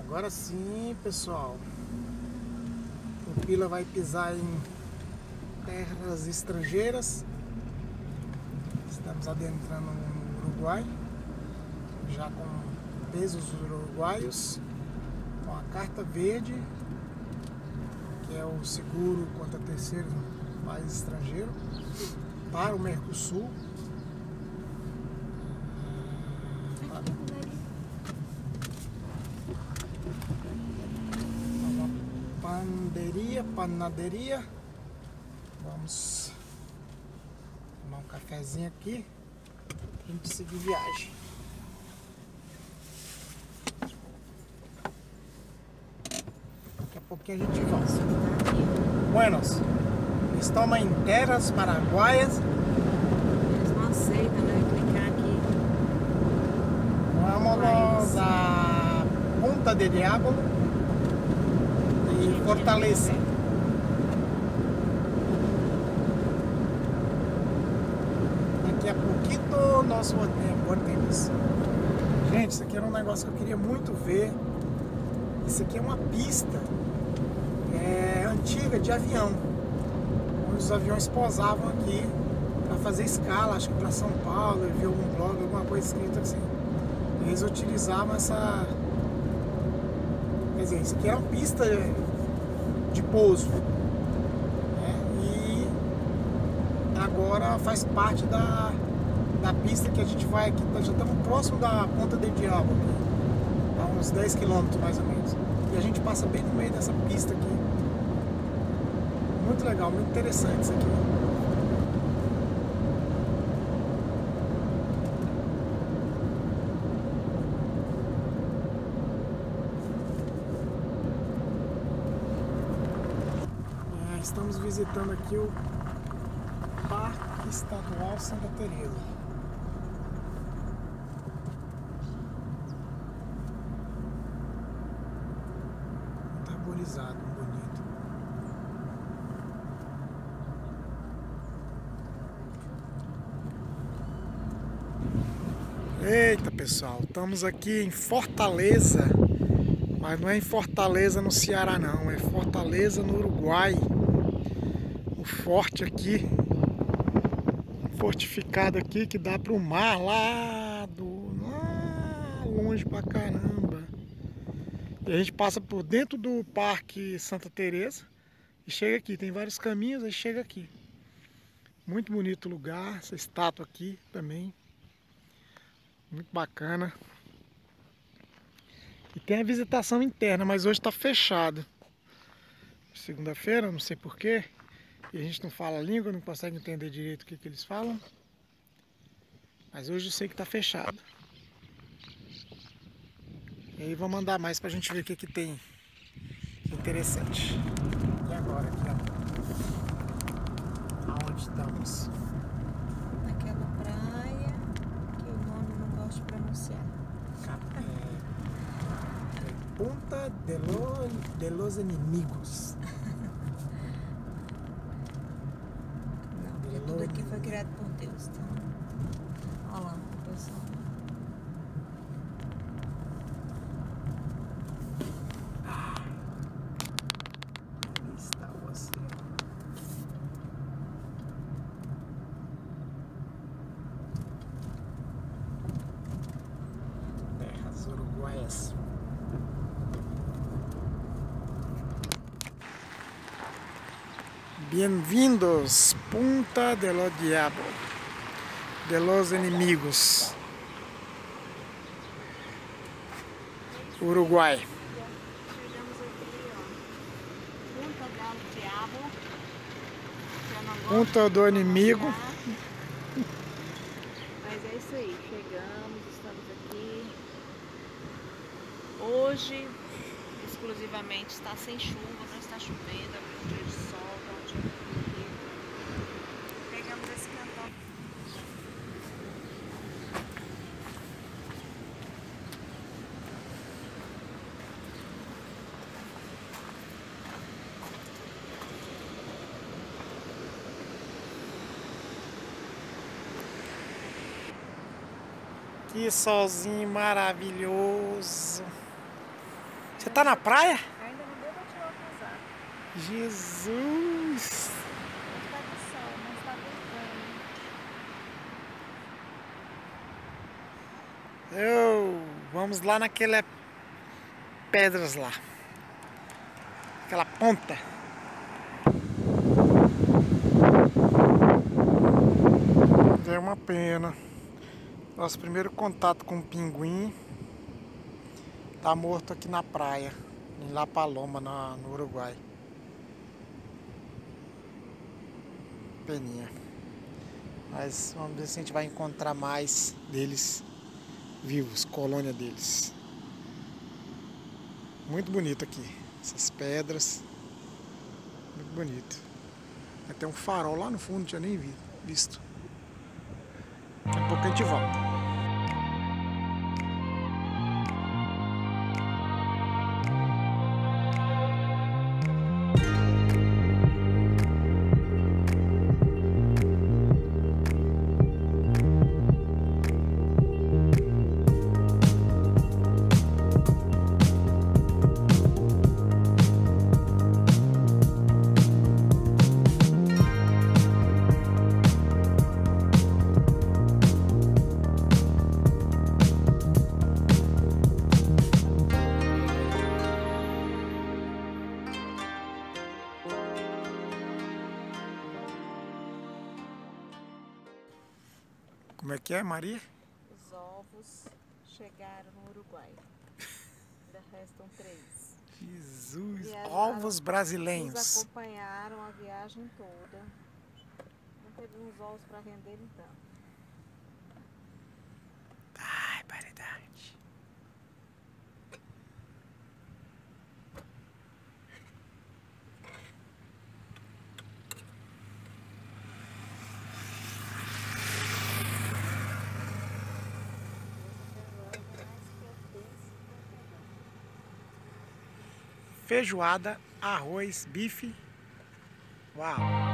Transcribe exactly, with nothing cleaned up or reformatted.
Agora sim, pessoal, o Pila vai pisar em terras estrangeiras. Estamos adentrando no Uruguai, já com pesos uruguaios, com a carta verde, que é o seguro contra terceiro país estrangeiro, para o Mercosul. Panderia, panaderia. Vamos tomar um cafezinho aqui pra gente seguir viagem. Daqui a pouquinho a gente volta. Buenos, estamos em terras paraguaias. Eles não aceitam, né? Clicar aqui. Vamos a Punta del Diablo e Fortaleza. Daqui a pouquinho nós voltemos. Gente, isso aqui era um negócio que eu queria muito ver. Isso aqui é uma pista é, antiga de avião, onde os aviões pousavam aqui para fazer escala, acho que para São Paulo. Eu vi algum blog, alguma coisa escrita assim. Eles utilizavam essa, quer dizer, isso aqui era uma pista de pouso, né? E agora faz parte da, da pista que a gente vai aqui. Já estamos próximo da Ponta del Diablo, a uns dez quilômetros mais ou menos, e a gente passa bem no meio dessa pista aqui. Muito legal, muito interessante isso aqui. Estamos visitando aqui o Parque Estadual Santa Teresa. Muito arborizado, bonito. Eita, pessoal, estamos aqui em Fortaleza, mas não é em Fortaleza no Ceará não, é Fortaleza no Uruguai. O forte aqui, fortificado aqui, que dá para o mar lá, do, lá longe pra caramba. E a gente passa por dentro do Parque Santa Teresa e chega aqui. Tem vários caminhos, aí chega aqui. Muito bonito o lugar, essa estátua aqui também, muito bacana. E tem a visitação interna, mas hoje está fechado. Segunda-feira, não sei porquê. E a gente não fala a língua, não consegue entender direito o que, que eles falam. Mas hoje eu sei que está fechado. E aí vamos andar mais para a gente ver o que, que tem interessante. E agora aqui, ó. Aonde estamos? Naquela praia que o nome eu não gosto de pronunciar. É, é Punta de, lo, de los Inimigos. Tudo aqui foi criado por Deus, tá? Olha lá, pessoal. Aqui está o oceano. Terras uruguaias. Bem-vindos, Punta de lo Diablo, de los Inimigos, Uruguai. Chegamos aqui, ó. Punta del Diablo. Punta do Inimigo. Mas é isso aí, chegamos, estamos aqui. Hoje, exclusivamente, está sem chuva, não está chovendo, é um dia de sol, tá um dia bonito. Pegamos esse cantão. Que solzinho maravilhoso. Você tá na praia? Ainda não deu pra tirar o casaco. Jesus! Hoje tá com sol, mas tá ventando. Eu... Vamos lá naquela pedras lá. Aquela ponta. É uma pena. Nosso primeiro contato com o pinguim tá morto aqui na praia, em La Paloma, na, no Uruguai. Peninha. Mas vamos ver se a gente vai encontrar mais deles vivos, colônia deles. Muito bonito aqui, essas pedras. Muito bonito. Tem um farol lá no fundo, não tinha nem visto. Daqui a pouco a gente volta. Como é que é, Maria? Os ovos chegaram no Uruguai. Ainda restam três. Jesus! Viajaram, Ovos brasileiros. nos acompanharam a viagem toda. Não teve uns ovos para vender então. Ai, paridade. Feijoada, arroz, bife. Uau!